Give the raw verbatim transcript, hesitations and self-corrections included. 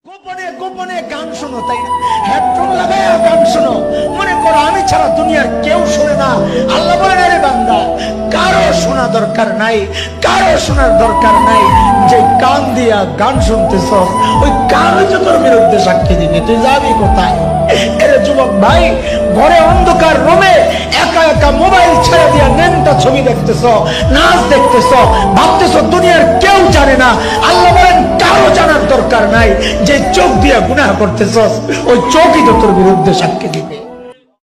গোপনে গোপনে গান শোনো, তাই না? হেডফোন লাগায়া গান শোনো, মনে করো আমি ছাড়া দুনিয়ার কেউ শোনে না। আল্লাহ বলেন, আরে বান্দা, কারো শোনা দরকার নাই, কারো শোনার দরকার নাই। যে কান দিয়া গান শুনতেছ, ওই কানই তো তোর বিরুদ্ধে সাক্ষী দিবে। তুই যাবি কোথায়? এর যুবক ভাই, ঘরে অন্ধকার রুমে একা একা মোবাইল ছেড়ে দিয়া নেনটা ছবি দেখতেছ, নাচ দেখতেছ, ভাবতেছ দুনিয়ার কেউ জানে না। আল্লাহ বলেন, কারো জানার দরকার নাই। যে চোখ দিয়ে গুনাহ করতেছ, ওই চোখই তো তোর বিরুদ্ধে সাক্ষী দিবে।